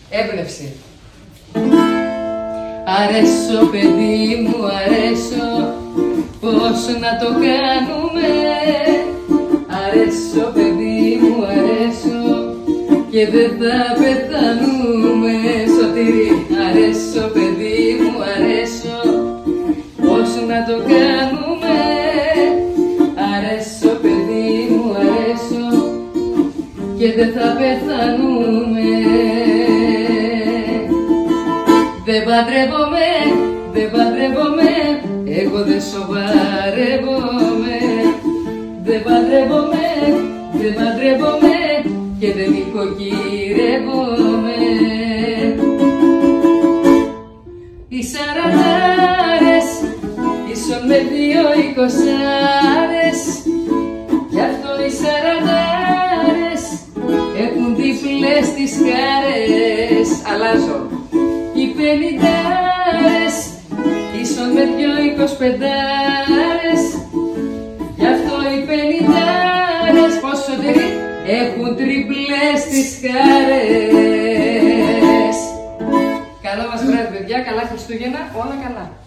Έμπνευση. Αρέσω παιδί μου, αρέσω, πώς να το κάνουμε. Αρέσω παιδί μου, αρέσω και δεν θα πεθανούμε. Σωτήρη, αρέσω παιδί μου, αρέσω, πώς να το κάνουμε. Αρέσω παιδί μου, αρέσω και δεν θα πεθανούμε. Δεν παντρεύομαι, δεν παντρεύομαι, εγώ δεν σοβαρεύομαι. Δεν παντρεύομαι, δεν παντρεύομαι και δεν νοικοκυρεύομαι. Οι σαραντάρες ίσον με 2 εικοσάρες, γι' αυτό οι σαραντάρες έχουν διπλές τις χάρες. Αλλάζω. Οι 50άρες ίσον με 2 εικοσπεντάρες, γι' αυτό οι 50άρες πόσο έχουν τριπλές τις χάρες. Καλό μας βράδυ παιδιά, καλά Χριστούγεννα, όλα καλά.